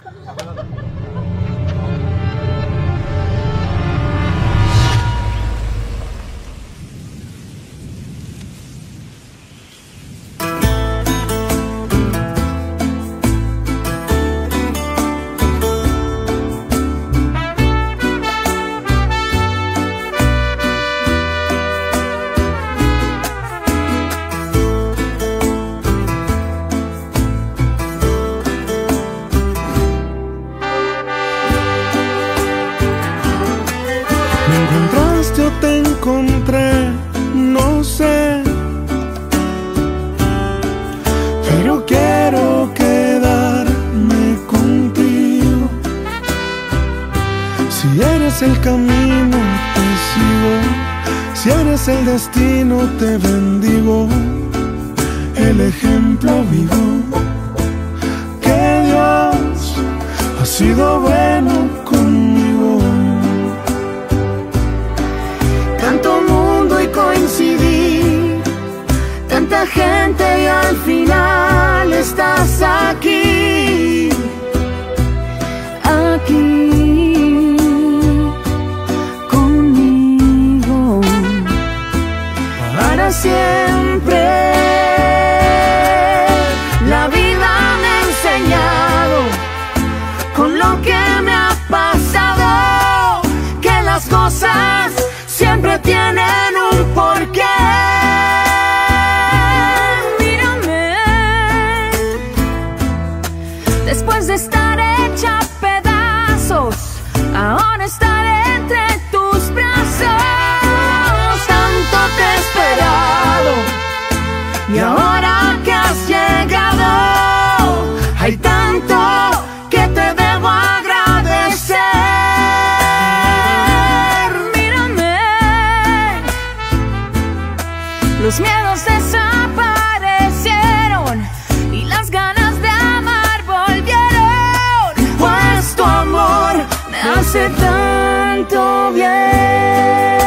Yo te encontré, no sé, pero quiero quedarme contigo. Si eres el camino, te sigo. Si eres el destino, te bendigo. El ejemplo vivo que Dios ha sido bueno conmigo. Tanto mundo y coincidí, tanta gente y al final estás aquí, aquí conmigo para siempre. La vida me ha enseñado con lo que me ha pasado que las cosas siempre tienen un porqué. Mírame, después de estar hecha a pedazos, ahora estaré entre tus brazos. Tanto te he esperado y ahora que has llegado, hay tanto que te debo agradecer. Los miedos desaparecieron y las ganas de amar volvieron, pues tu amor me hace tanto bien.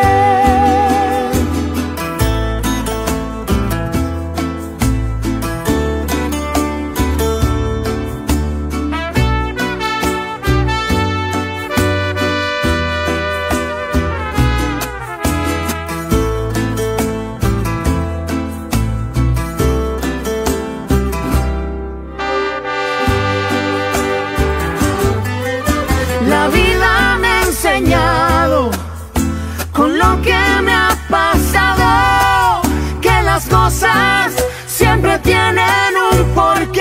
La vida me ha enseñado con lo que me ha pasado que las cosas siempre tienen un porqué.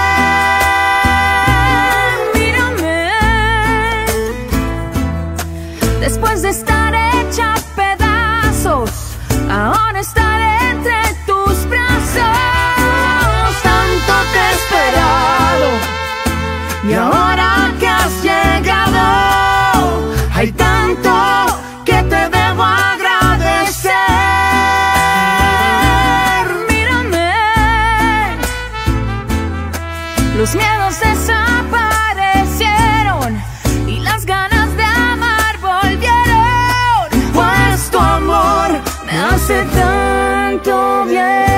Mírame, después de estar hecha a pedazos, ahora estaré entre tus brazos. Tanto te he esperado y ahora que has llegado, hay tanto que te debo agradecer. Mírame, los miedos desaparecieron y las ganas de amar volvieron, pues tu amor me hace tanto bien.